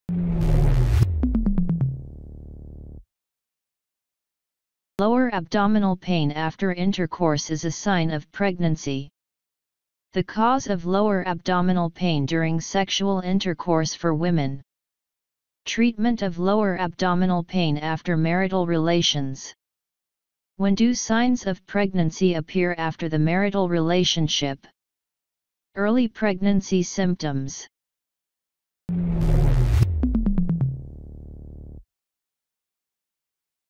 Lower abdominal pain after intercourse is a sign of pregnancy. The cause of lower abdominal pain during sexual intercourse for women. Treatment of lower abdominal pain after marital relations. When do signs of pregnancy appear after the marital relationship? Early pregnancy symptoms.